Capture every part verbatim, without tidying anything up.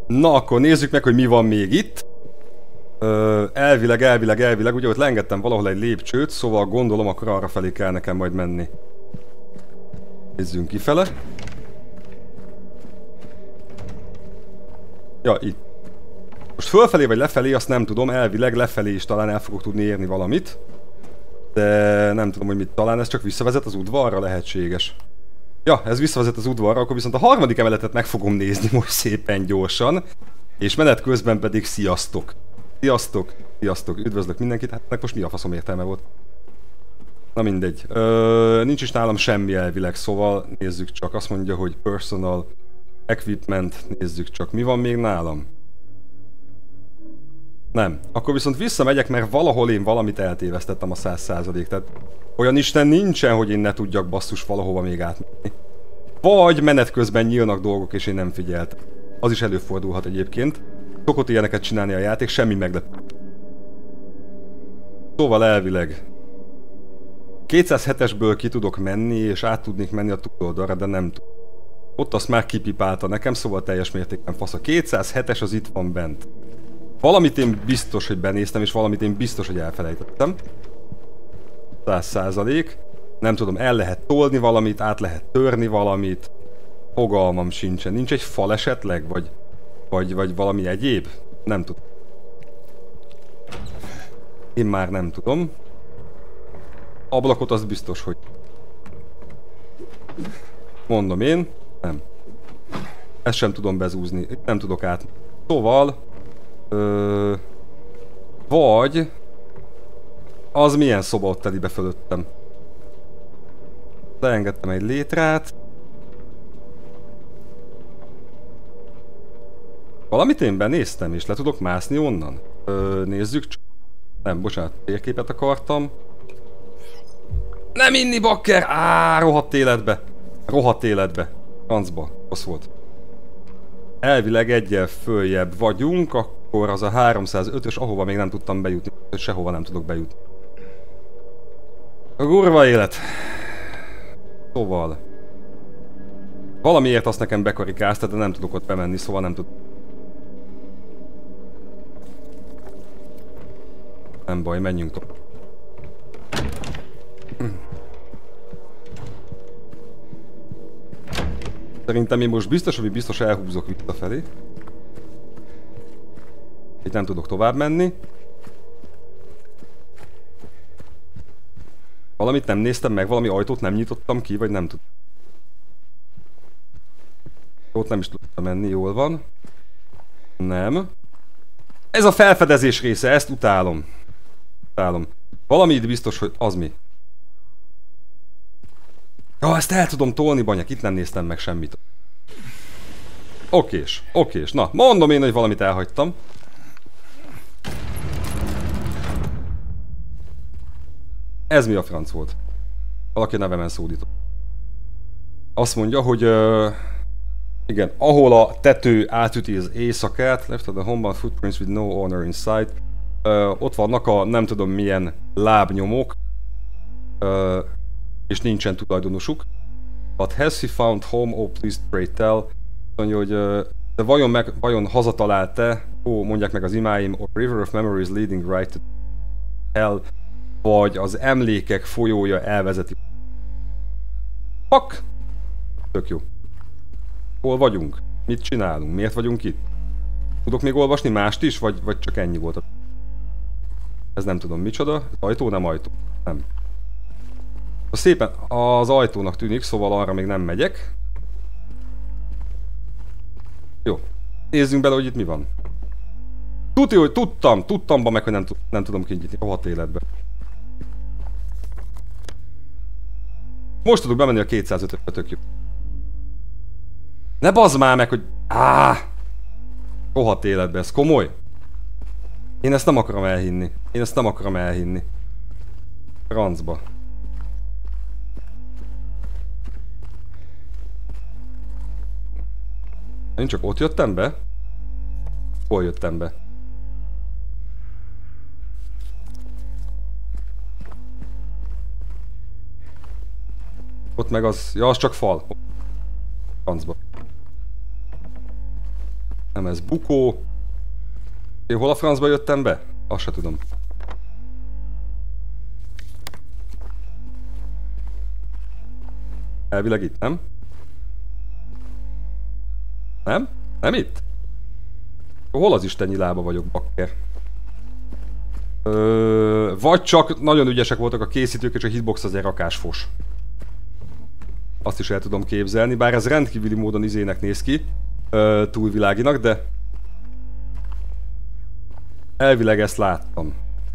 Na, akkor nézzük meg, hogy mi van még itt. Ö, elvileg, elvileg, elvileg, ugye ott leengedtem valahol egy lépcsőt, szóval gondolom, akkor arra felé kell nekem majd menni. Nézzünk kifele. Ja, itt. Most fölfelé vagy lefelé, azt nem tudom, elvileg lefelé is talán el fogok tudni érni valamit. De nem tudom, hogy mit, talán ez csak visszavezet az udvarra, lehetséges. Ja, ez visszavezet az udvarra, akkor viszont a harmadik emeletet meg fogom nézni most szépen gyorsan. És menet közben pedig sziasztok! Sziasztok! Sziasztok! Üdvözlök mindenkit, hát ennek most mi a faszom értelme volt? Na mindegy. Ö, nincs is nálam semmi elvileg, szóval nézzük csak. Azt mondja, hogy personal equipment, nézzük csak. Mi van még nálam? Nem. Akkor viszont visszamegyek, mert valahol én valamit eltévesztettem a száz százalék. Tehát olyan isten nincsen, hogy én ne tudjak basszus valahova még átmenni. Vagy menet közben nyílnak dolgok és én nem figyeltem. Az is előfordulhat egyébként. Szokott ilyeneket csinálni a játék, semmi meglepő. Szóval elvileg kétszázhetesből ki tudok menni, és át tudnék menni a túloldalra, de nem tudom. Ott azt már kipipálta nekem, szóval teljes mértékben fasz. A kétszázhetes az itt van bent. Valamit én biztos, hogy benéztem, és valamit én biztos, hogy elfelejtettem. száz százalék. Nem tudom, el lehet tolni valamit, át lehet törni valamit. Fogalmam sincsen. Nincs egy fal esetleg? Vagy, vagy, vagy valami egyéb? Nem tudom. Én már nem tudom. Ablakot az biztos, hogy... Mondom én. Nem. Ezt sem tudom bezúzni. Nem tudok át. Szóval... Ö... Vagy... Az milyen szoba ott telibe fölöttem? Leengedtem egy létrát. Valamit én benéztem, és le tudok mászni onnan? Ö, nézzük csak. Nem, bocsánat, térképet akartam. Nem inni, bakker! Á, rohadt életbe! Rohadt életbe. Francba. Rossz volt. Elvileg egyel följebb vagyunk, akkor az a háromszázötös, ahova még nem tudtam bejutni. Sehova nem tudok bejutni. A kurva élet. Szóval... Valamiért azt nekem bekarikázta, de nem tudok ott bemenni, szóval nem tud. Nem baj, menjünk tovább. Szerintem én most biztos, hogy biztos elhúzok visszafelé. Itt nem tudok tovább menni. Valamit nem néztem meg, valami ajtót nem nyitottam ki, vagy nem tudom. Ott nem is tudtam menni, jól van. Nem. Ez a felfedezés része, ezt utálom. Utálom. Valami itt biztos, hogy az mi. Ja, ezt el tudom tolni, banyak, itt nem néztem meg semmit. Okés, okés. Na, mondom én, hogy valamit elhagytam. Ez mi a franc volt? Valaki nevemen szólított. Azt mondja, hogy... Uh, igen, ahol a tető átüti az éjszakát, left the home footprints with no owner in sight. Uh, ott vannak a nem tudom milyen lábnyomok. Uh, és nincsen tulajdonosuk. But has he found home? Oh, please pray tell. Mondja, hogy uh, de vajon, meg, vajon hazatalált-e? Ó, mondják meg az imáim. Or river of memories leading right to hell. Vagy az emlékek folyója elvezeti. Fuck! Tök jó. Hol vagyunk? Mit csinálunk? Miért vagyunk itt? Tudok még olvasni mást is? Vagy, vagy csak ennyi volt? Ez nem tudom micsoda. Ajtó, nem ajtó. Nem. Szépen az ajtónak tűnik, szóval arra még nem megyek. Jó. Nézzünk bele, hogy itt mi van. Tudja, hogy tudtam, tudtam be meg, hogy nem, nem tudom kinyitni. Rohadt életbe. Most tudok bemenni a kétszázötösbe, tök jó. Ne bazd már meg, hogy... Áh! Rohadt életbe, ez komoly? Én ezt nem akarom elhinni. Én ezt nem akarom elhinni. Francba. Én csak ott jöttem be? Hol jöttem be? Ott meg az... Ja, az csak fal. Francba. Nem ez bukó. Én hol a francba jöttem be? Azt se tudom. Elvileg itt, nem? Nem? Nem itt? Hol az istennyi lába vagyok, bakker? Ö, vagy csak nagyon ügyesek voltak a készítők, és a hitbox az egy rakásfos. Azt is el tudom képzelni, bár ez rendkívüli módon izének néz ki. Ö, túlviláginak, de... Elvileg ezt láttam.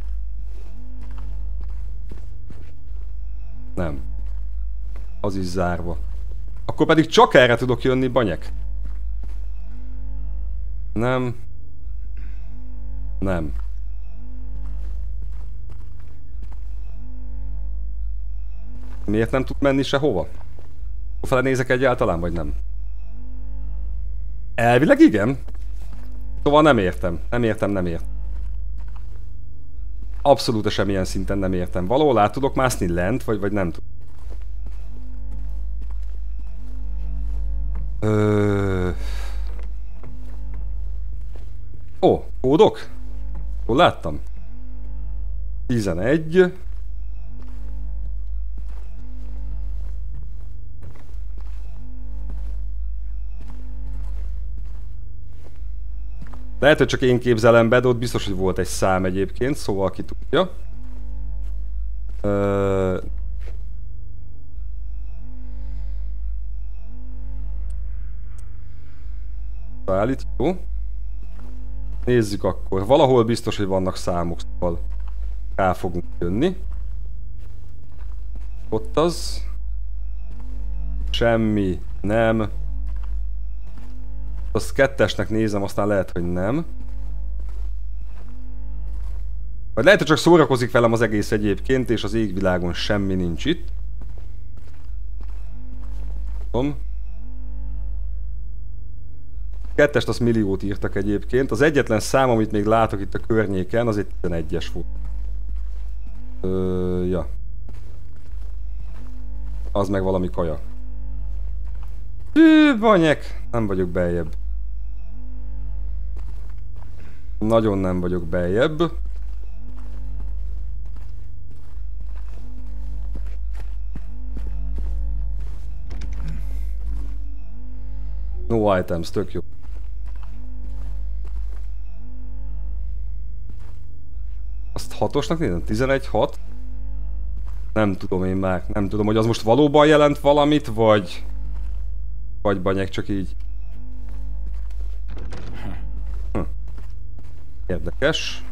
Nem. Az is zárva. Akkor pedig csak erre tudok jönni, banyek? Nem. Nem. Miért nem tud menni sehova? Fele nézek egyáltalán, vagy nem? Elvileg igen. Szóval nem értem. Nem értem, nem értem. Abszolút semmilyen szinten nem értem. Valahol át tudok mászni lent, vagy, vagy nem tudom. Ö... Ó, kódok? Hol láttam? tizenegy. Lehet, hogy csak én képzelem be, de ott biztos, hogy volt egy szám egyébként, szóval ki tudja. Ö... Állít, jó. Nézzük akkor. Valahol biztos, hogy vannak számok, szóval rá fogunk jönni. Ott az. Semmi, nem. Azt kettesnek nézem, aztán lehet, hogy nem. Vagy lehet, hogy csak szórakozik velem az egész egyébként, és az égvilágon semmi nincs itt. Tudom. Kettest azt milliót írtak egyébként. Az egyetlen szám, amit még látok itt a környéken, az egy tizenegyes volt. Ö, ja. Az meg valami kaja. Hű, banyek! Nem vagyok beljebb. Nagyon nem vagyok beljebb. No items, tök jó. Azt hatosnak nézem? tizenegy hat? Nem tudom én már. Nem tudom, hogy az most valóban jelent valamit, vagy... Vagy banyek csak így. Hm. Érdekes.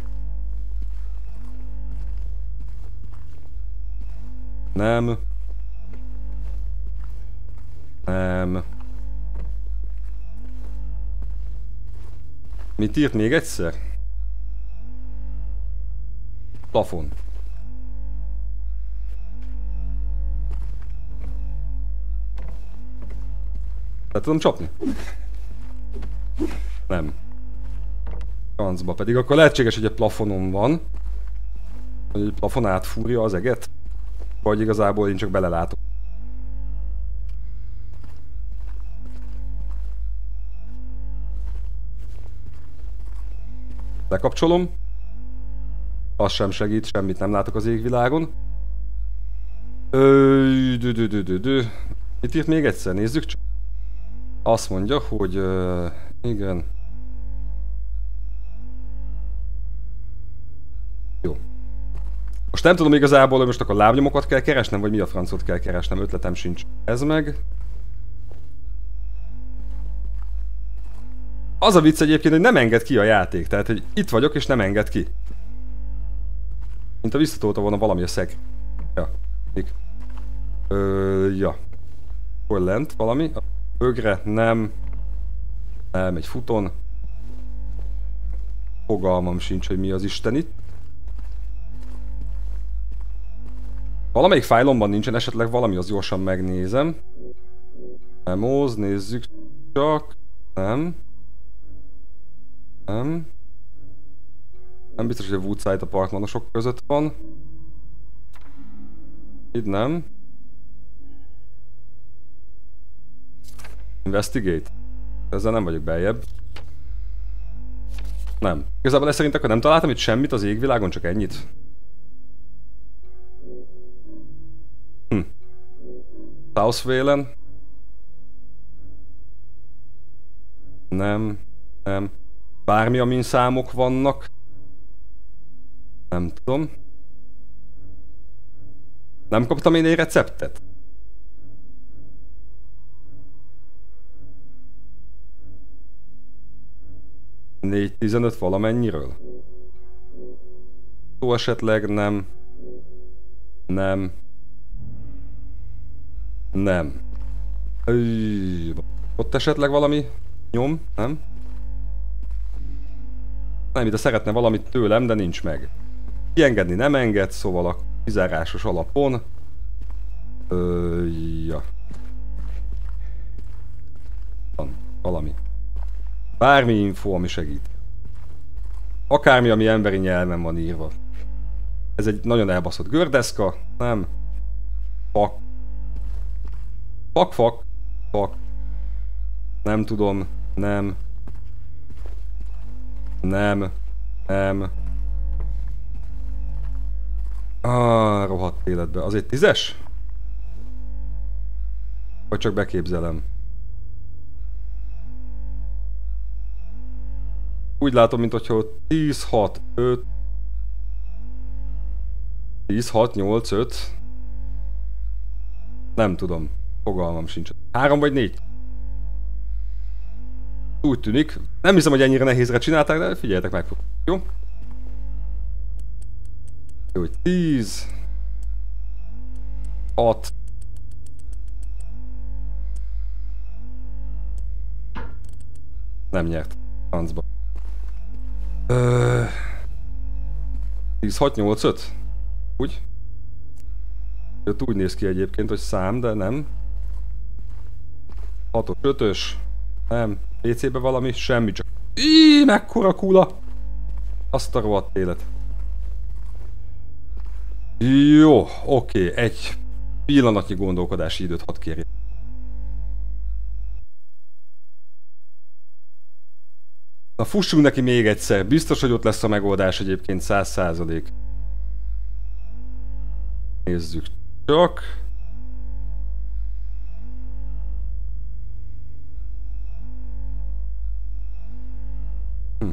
Nem. Nem. Mit írt még egyszer? Plafon. Le tudom csapni? Nem. Francba, pedig akkor lehetséges, hogy egy plafonon van. Hogy egy plafon átfúrja az eget. Vagy igazából én csak belelátok. Lekapcsolom. Az sem segít, semmit nem látok az égvilágon. Ö, dü, dü, dü, dü, dü. Mit írt még egyszer? Nézzük csak. Azt mondja, hogy... Uh, igen. Jó. Most nem tudom igazából, hogy most akkor lábnyomokat kell keresnem, vagy mi a francot kell keresnem, ötletem sincs. Ez meg... Az a vicc egyébként, hogy nem enged ki a játék, tehát hogy itt vagyok és nem enged ki. Mint a visszatolta volna valami a szeg. Ja. Mik? Ö, ja. Hol lent valami? Ögre, nem. Nem, egy futon. Fogalmam sincs, hogy mi az Isten itt. Valamelyik fájlomban nincsen esetleg valami, az gyorsan megnézem. Memos, nézzük csak. Nem. Nem. Nem biztos, hogy a Woodside apartmanosok között van. Itt nem. Investigate. Ezzel nem vagyok beljebb. Nem. Igazából ezt szerint akkor nem találtam itt semmit az égvilágon, csak ennyit. Hm. South Vale-en. Nem. Nem. Bármi, amin számok vannak. Nem tudom. Nem kaptam én egy receptet? négy tizenöt valamennyiről? Szó esetleg nem. Nem. Nem. Üj, ott esetleg valami nyom? Nem? Nem, ide szeretne valamit tőlem, de nincs meg. Kiengedni nem enged, szóval a kizárásos alapon. Ö, ja. Van valami. Bármi info, ami segít. Akármi, ami emberi nyelven van írva. Ez egy nagyon elbaszott gördeszka, nem? Fak. Fak, fak. Fak. Nem tudom. Nem. Nem. Nem. Ah, rohadt életbe. Az egy tízes? Vagy csak beképzelem? Úgy látom, mint hogyha tíz, hat, öt... tíz, hat, nyolc, öt... Nem tudom. Fogalmam sincs. három vagy négy? Úgy tűnik. Nem hiszem, hogy ennyire nehézre csinálták, de figyeljetek meg. Jó? Jó, hogy tíz... hat... Nem nyert. Francba. tíz, hat, nyolc, öt? Úgy? Öt úgy néz ki egyébként, hogy szám, de nem. hatos, ötös. Nem. pé cé-be valami? Semmi, csak... Íííí, mekkora kula! Azt a rohadt élet. Jó, oké. Egy pillanatnyi gondolkodási időt hadd kérjek. Na fussunk neki még egyszer. Biztos, hogy ott lesz a megoldás egyébként száz százalék. Nézzük csak. Hm.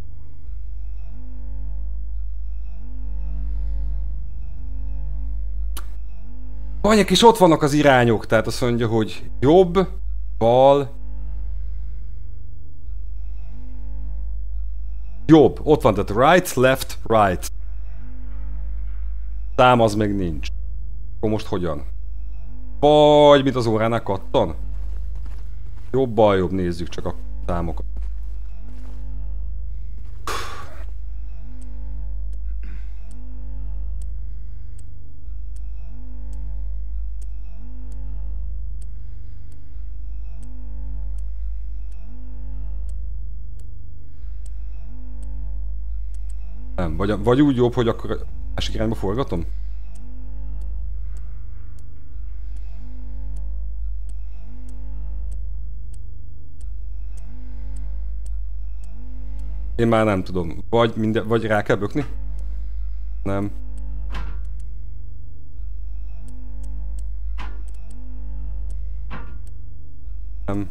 Anyek is ott vannak az irányok, tehát azt mondja, hogy jobb, bal, jobb, ott van, tehát right, left, right. Szám az meg nincs. Akkor most hogyan? Vagy mint az óránál kattan? Jobb, bal, jobb, nézzük csak a számokat. Nem, vagy, vagy úgy jobb, hogy akkor másik irányba forgatom? Én már nem tudom. Vagy, minden, vagy rá kell bökni? Nem. Nem.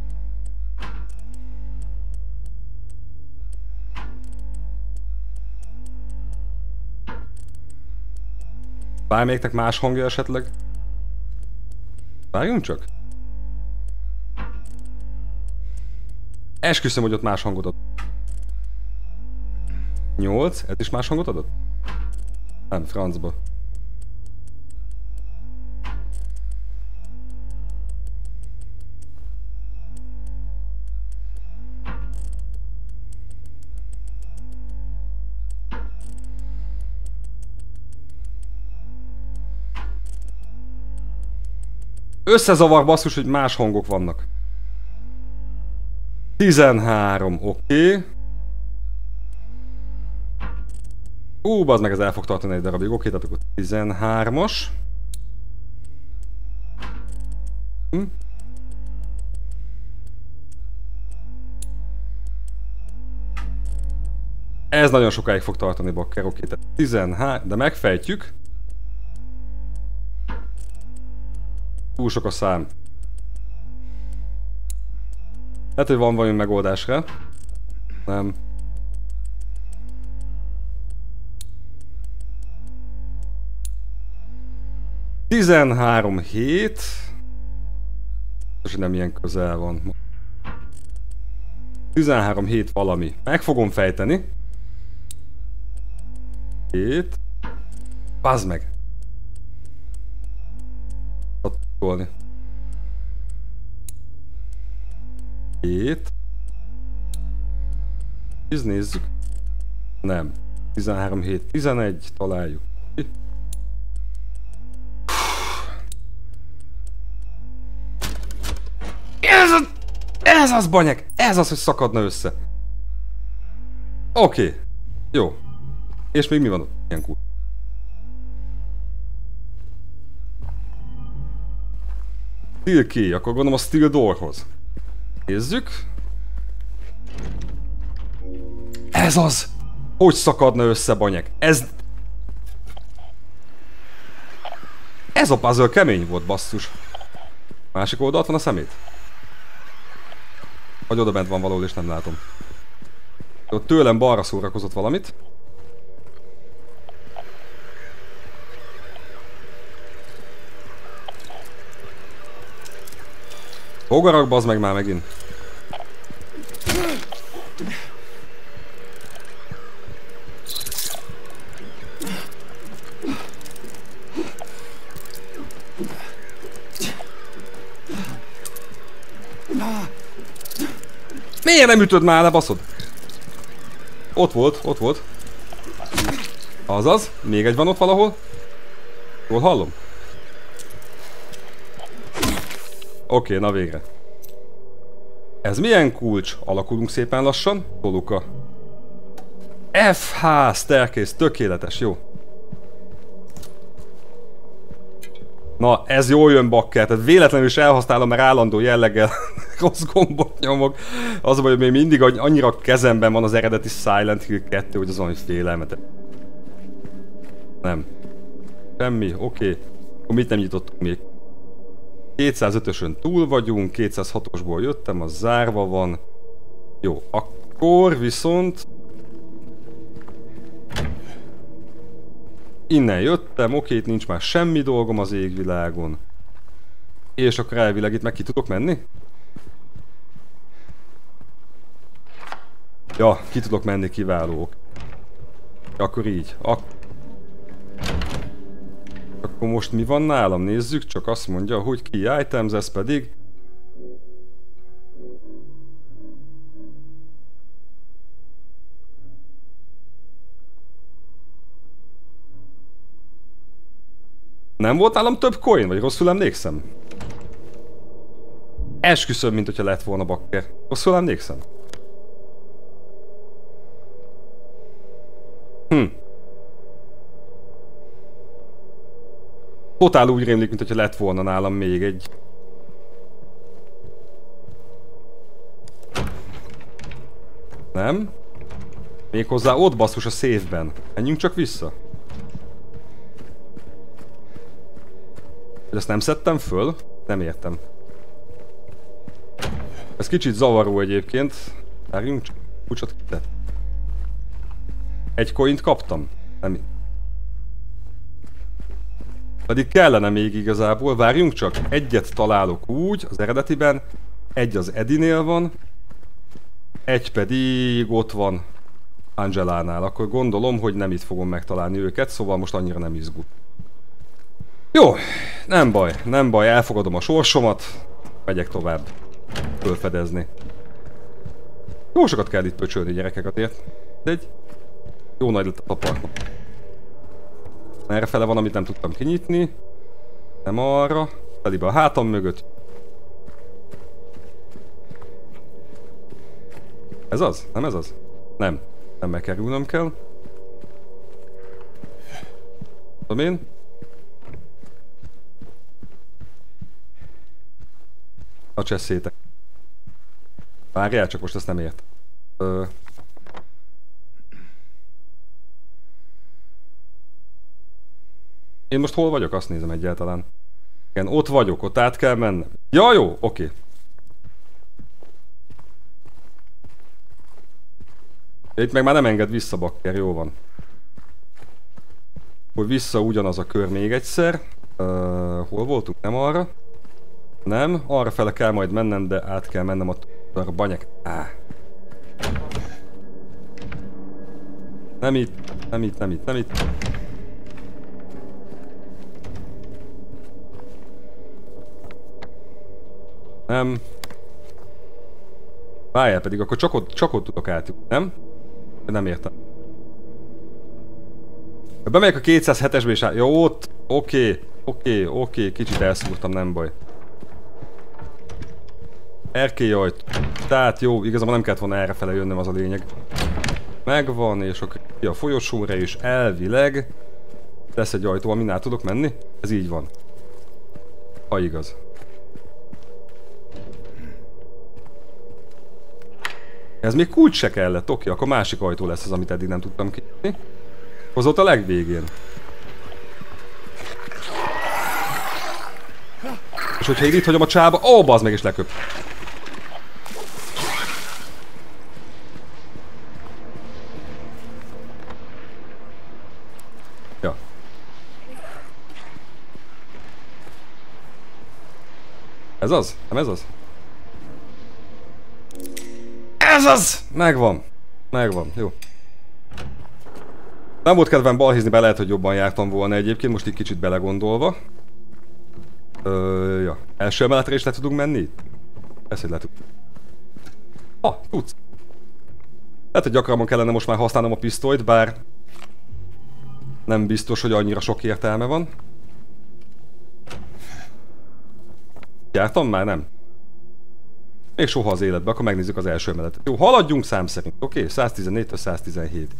Bármelyiknek más hangja esetleg? Várjunk csak. Esküszöm, hogy ott más hangot ad. nyolc? Ez is más hangot adott? Nem, francba. Összezavar basszus, hogy más hangok vannak. tizenhárom, oké. Okay. Ú, bazd meg, ez el fog tartani egy darabig. Oké, okay, tehát akkor tizenhármas. Hm? Ez nagyon sokáig fog tartani, bakker, oké, tehát tizenhárom, de megfejtjük. Túl sok a szám. Lehet, hogy van valami megoldásra. Nem. tizenhárom hét. És nem ilyen közel van. tizenhárom hét valami. Meg fogom fejteni. hét. Bazd meg. Tolni. hét. tíz, nézzük. Nem. tizenhárom hét, tizenegy, találjuk. Ez az, ez az banyek! Ez az, hogy szakadna össze. Oké. Okay. Jó. És még mi van ott? Ilyen kúr. Steel key, akkor gondolom a steel doorhoz. Nézzük. Ez az! Hogy szakadna össze, banyek? Ez... Ez a puzzle kemény volt, basszus. Másik oldalt van a szemét? Vagy oda bent van valahol és nem látom. Ott tőlem balra szórakozott valamit. Fogarak, bazd meg már megint. Miért nem ütöd már le, baszod? Ott volt, ott volt. Azaz, még egy van ott valahol. Jól hallom? Oké, okay, na végre. Ez milyen kulcs? Alakulunk szépen lassan. Toluka. ef há, staircase, tökéletes, jó. Na, ez jól jön, bakker, tehát véletlenül is elhasználom, mert állandó jelleggel rossz gombot nyomok. Az a baj, hogy még mindig annyira kezemben van az eredeti Silent Hill kettő, hogy az valami félelmetes. Nem. Semmi, oké. Okay. Akkor mit nem nyitottuk még? kétszázötösön túl vagyunk, kétszázhatosból jöttem, az zárva van. Jó, akkor viszont... Innen jöttem, oké, itt nincs már semmi dolgom az égvilágon. És akkor elvileg itt meg ki tudok menni? Ja, ki tudok menni, kiválók. Akkor így. Ak akkor most mi van nálam? Nézzük, csak azt mondja, hogy ki items, ez pedig... Nem volt nálam több coin, vagy rosszul emlékszem? Esküszöm, mint hogyha lett volna, bakker. Rosszul emlékszem? Hm. Totál úgy rémlik, mint hogyha lett volna nálam még egy. Nem? Méghozzá ott basszus a safe-ben. Menjünk csak vissza. Hogy ezt nem szedtem föl? Nem értem. Ez kicsit zavaró egyébként. Várjunk csak. Kucsot kitett. Egy coint kaptam? Nem. Pedig kellene még igazából. Várjunk csak. Egyet találok úgy az eredetiben. Egy az Eddie-nél van. Egy pedig ott van Angelánál. Akkor gondolom, hogy nem itt fogom megtalálni őket. Szóval most annyira nem izgul. Jó, nem baj, nem baj, elfogadom a sorsomat, megyek tovább fölfedezni. Jó sokat kell itt pöcsölni, gyerekek, azért. Egy jó nagy lett a apartman. Errefele van, amit nem tudtam kinyitni. Nem arra, telibe a hátam mögött. Ez az? Nem ez az? Nem, nem megkerülnöm kell. Tudom én. A cseszétek. Várjál, csak most ezt nem ért. Ö... Én most hol vagyok? Azt nézem egyáltalán. Igen, ott vagyok, ott át kell mennem. Ja, jó, oké. Itt meg már nem enged vissza, bakker, jó van. Hogy vissza ugyanaz a kör még egyszer. Uh, hol voltunk? Nem arra. Nem, arra fele kell majd mennem, de át kell mennem a banyek. Á. Nem itt, nem itt, nem itt, nem itt. Nem. Várjál pedig, akkor csak ott, csak ott tudok átjutni, nem? Nem értem. Bemegyek a kétszázhetesbe és át... Jó, ott. Oké, oké, oké, kicsit elszúrtam, nem baj. Erkélyajt. Tehát jó, igazából nem kellett volna errefele jönnöm, az a lényeg. Megvan, és akkor ki a folyosóra, és elvileg lesz egy ajtó, amin át tudok menni. Ez így van. Ha igaz. Ez még kulcs se kellett, oké, akkor másik ajtó lesz az, amit eddig nem tudtam kinyitni. Hozott a legvégén. És hogyha én itt hagyom a csába, ó, bazd meg is leköp. Ja. Ez az? Nem ez az? Ez az! Megvan. Megvan, jó. Nem volt kedvem balhézni, be lehet, hogy jobban jártam volna egyébként, most így kicsit belegondolva. Ö, ja. Első emeletre is le tudunk menni? Ezt, hogy le tudunk. Ah, tudsz. Lehet, hogy gyakrabban kellene most már használnom a pisztolyt, bár nem biztos, hogy annyira sok értelme van. Jártam már? Nem. Még soha az életben, akkor megnézzük az első emeletet. Jó, haladjunk szám szerint, oké? Okay? száztizennégytől száztizenhét.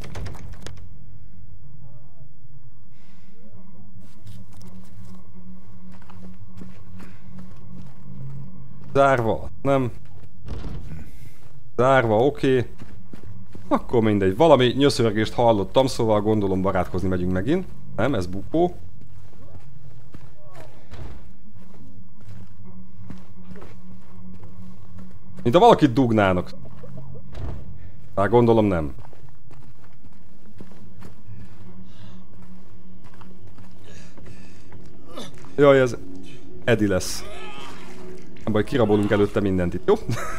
Zárva, nem. Zárva, oké. Okay. Akkor mindegy. Valami nyöszörgést hallottam, szóval gondolom barátkozni megyünk megint. Nem, ez bukó. Mint ha valakit dugnának. Hát gondolom nem. Jaj, ez Edi lesz. Nem baj, kirabolunk előtte mindent itt, jó?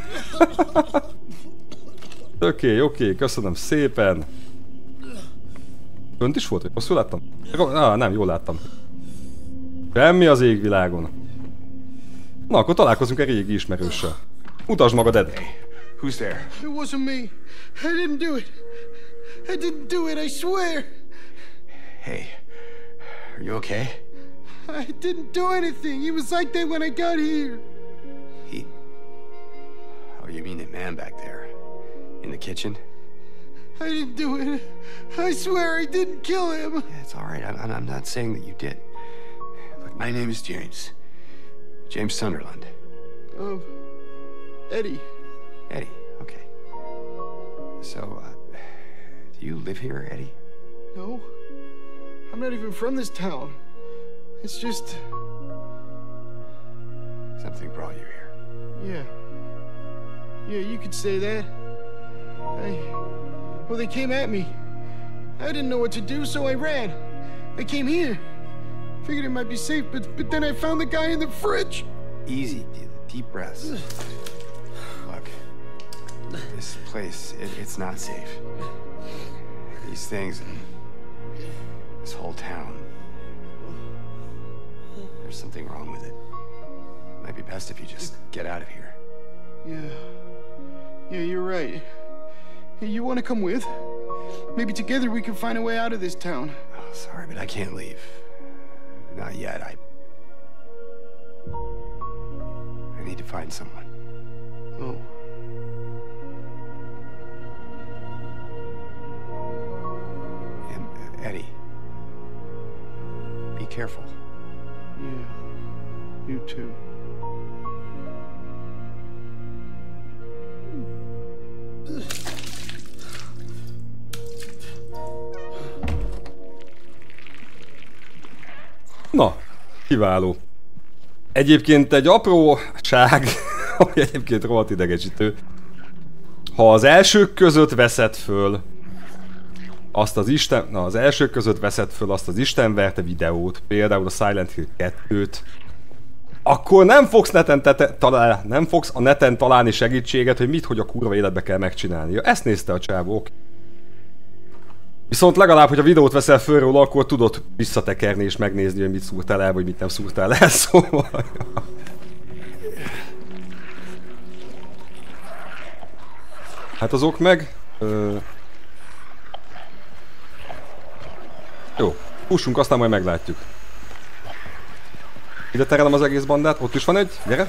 Oké, oké, köszönöm szépen. Önt is volt, hogy rosszul láttam? Ah, nem, jól láttam. Semmi az égvilágon. Na, akkor találkozunk egy régi ismerőssel. Mutasd magad, Ed. Hey, who's there? It wasn't me. I didn't do it. I didn't do it, I swear. Hey, are you okay? I didn't do anything. He was like that when I got here. He... Oh, you mean the man back there? In the kitchen? I didn't do it. I swear I didn't kill him. Yeah, it's all right. I'm, I'm not saying that you did. Look, my name is James. James Sunderland. Um, Eddie. Eddie, okay. So, uh, do you live here, Eddie? No. I'm not even from this town. It's just... Something brought you here. Yeah. Yeah, you could say that. I... Well, they came at me. I didn't know what to do, so I ran. I came here. Figured it might be safe, but, but then I found the guy in the fridge. Easy, deep breaths. Look, this place, it, it's not safe. These things, this whole town, there's something wrong with it. Might be best if you just get out of here. Yeah. Yeah, you're right. Hey, you want to come with? Maybe together we can find a way out of this town. Oh, sorry, but I can't leave. Not yet. I... I need to find someone. Oh. And, uh, Eddie, be careful. Yeah. You too. Kiváló. Egyébként egy apróság, ami egyébként rohadt idegesítő. Ha az elsők között veszed föl azt az Isten... Na, az elsők között veszed föl azt az istenverte videót, például a Silent Hill kettőt, akkor nem fogsz, neten tete, talál, nem fogsz a neten találni segítséget, hogy mit, hogy a kurva életbe kell megcsinálni. Ja, ezt nézte a csávó. Viszont legalább, hogy a videót veszel föl róla, akkor tudod visszatekerni és megnézni, hogy mit szúrtál el, vagy mit nem szúrtál el, szóval... Hát azok meg... Ö... Jó, pussunk, aztán majd meglátjuk. Ide terelem az egész bandát, ott is van egy, gyere!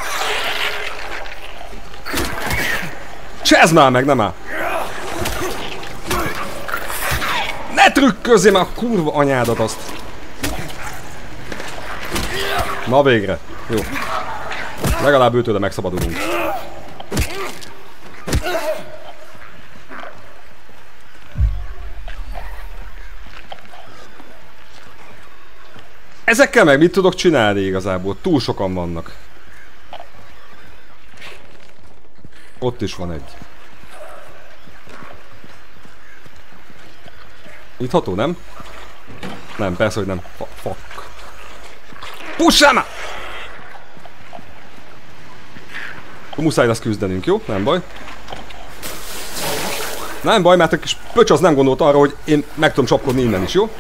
Csezd már meg, nem áll! Ne trükközzél már a kurva anyádat azt! Na végre, jó. Legalább őtőle megszabadulunk. Ezekkel meg mit tudok csinálni igazából? Túl sokan vannak. Ott is van egy. Nyitható, nem? Nem, persze, hogy nem. Fuck. Pussál már! Muszáj lesz küzdenünk, jó? Nem baj. Nem baj, mert a kis pöcs az nem gondolt arra, hogy én meg tudom csapkodni innen is, jó?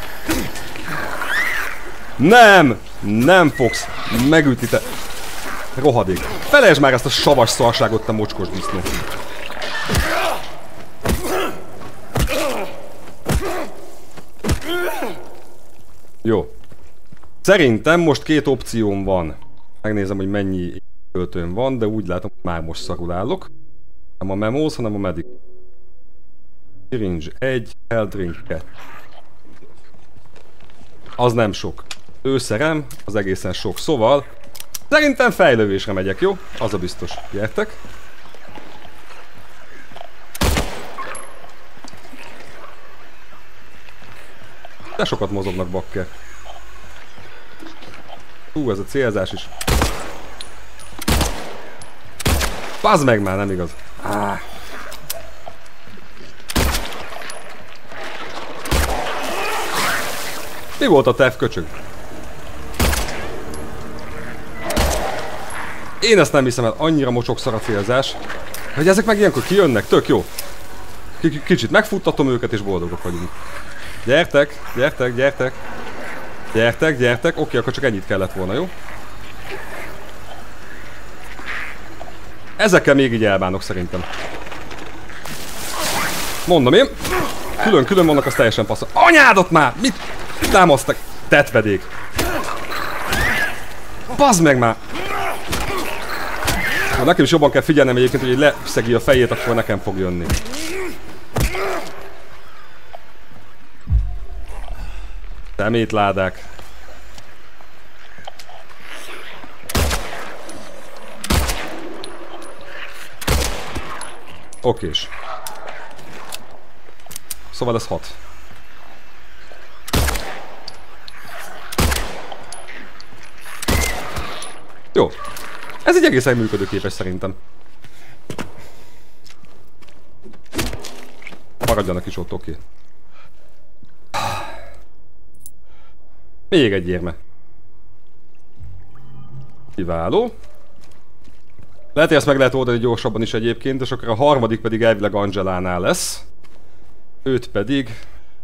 Nem! Nem fogsz megütni, te rohadék. Felejtsd már ezt a savas szarságot, te mocskos disznó. Jó. Szerintem most két opcióm van. Megnézem, hogy mennyi töltőm van, de úgy látom, hogy már most szarul állok. Nem a memos, hanem a medic. Syringe egy, health drink kettő. Az nem sok. Őszerem, az egészen sok. Szóval, szerintem fejlővésre megyek, jó? Az a biztos. Gyertek. De sokat mozognak, bakker. Hú, ez a célzás is. Bazd meg már, nem igaz. Ah. Mi volt a terv, köcsög? Én ezt nem hiszem el, annyira mocsokszar a célzás, hogy ezek meg ilyenkor kijönnek, tök jó. K Kicsit megfuttatom őket és boldogok vagyunk. Gyertek, gyertek, gyertek. Gyertek, gyertek, oké, akkor csak ennyit kellett volna, jó? Ezekkel még így elbánok szerintem. Mondom én. Külön-külön vannak, az teljesen passzol. Anyádat már! Mit támasztak? Tetvedék. Bazd meg már! Ha nekem is jobban kell figyelnem egyébként, hogy leszegi a fejét, akkor nekem fog jönni. Szemétládák. Okés. Szóval ez hat. Jó. Ez egy egészen működőképes szerintem. Maradjanak is ott, oké. Még egy érme. Kiváló. Lehet, hogy ezt meg lehet oldani gyorsabban is egyébként, és akkor a harmadik pedig elvileg Angelánál lesz. Őt pedig...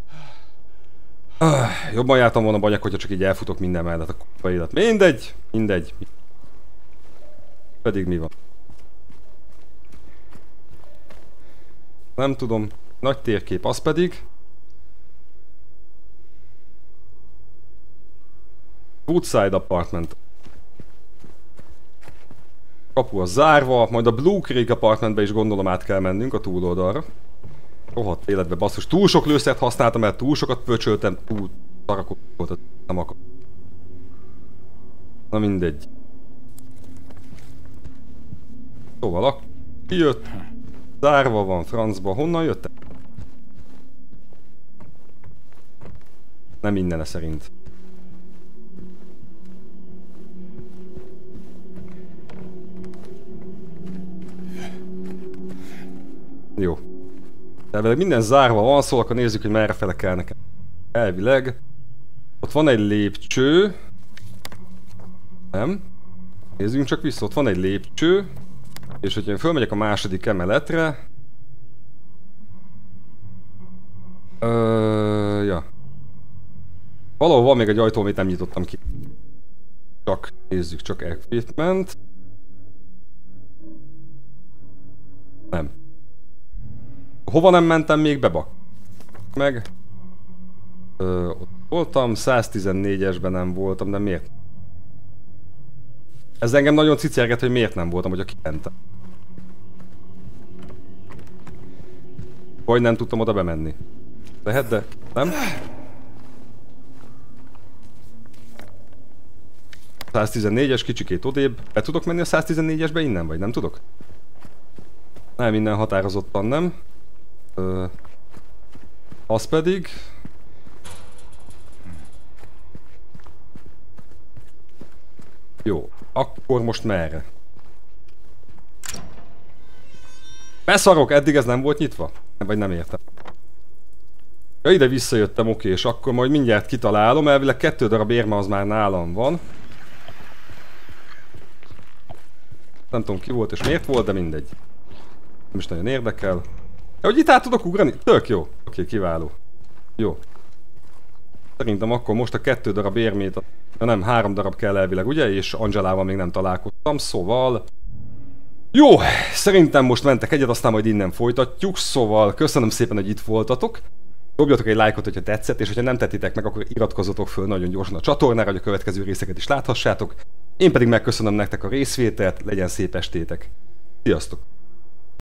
Ah, jobban jártam volna banyak, hogyha csak így elfutok minden mellett a kurva élet. Mindegy, mindegy. Pedig mi van? Nem tudom. Nagy térkép, az pedig... Woodside Apartment. Kapu a zárva, majd a Blue Creek Apartmentbe is gondolom át kell mennünk a túloldalra. Rohadt életbe basszus. Túl sok lőszert használtam, mert túl sokat pöcsöltem, túl szarakot volt, nem akar. Na mindegy. Szóval ki jött? Zárva van francba. Honnan jöttek? Nem innen szerint. Jó. De elvileg minden zárva van, szóval akkor nézzük, hogy merre fele kell nekem. Elvileg. Ott van egy lépcső. Nem. Nézzünk csak vissza, ott van egy lépcső. És hogyha én fölmegyek a második emeletre... Ö, ja. Valahol van még egy ajtó, amit nem nyitottam ki. Csak nézzük, csak equipment. Nem. Hova nem mentem még be, bak? Meg. Ö, ott voltam, száztizennégyesben nem voltam, de miért? Ez engem nagyon cicerget, hogy miért nem voltam, hogyha kimentem. Vagy nem tudtam oda bemenni. Lehet, de nem? száztizennégyes, kicsikét odébb. Be tudok menni a száztizennégyesbe innen, vagy nem tudok? Nem, innen határozottan nem. Ö, az pedig... Jó, akkor most merre? Beszarok, eddig ez nem volt nyitva? Vagy nem értem. Ja, ide visszajöttem, oké, és akkor majd mindjárt kitalálom, elvileg kettő darab érme az már nálam van. Nem tudom ki volt és miért volt, de mindegy. Nem is nagyon érdekel. Ja, hogy itt át tudok ugrani? Tök jó. Oké, kiváló. Jó. Szerintem akkor most a kettő darab érmét, ja nem, három darab kell elvileg, ugye? És Angelával még nem találkoztam, szóval... Jó, szerintem most mentek egyet, aztán majd innen folytatjuk, szóval köszönöm szépen, hogy itt voltatok. Dobjatok egy lájkot, hogyha tetszett, és hogyha nem tettitek meg, akkor iratkozzatok föl nagyon gyorsan a csatornára, hogy a következő részeket is láthassátok. Én pedig megköszönöm nektek a részvételt, legyen szép estétek. Sziasztok!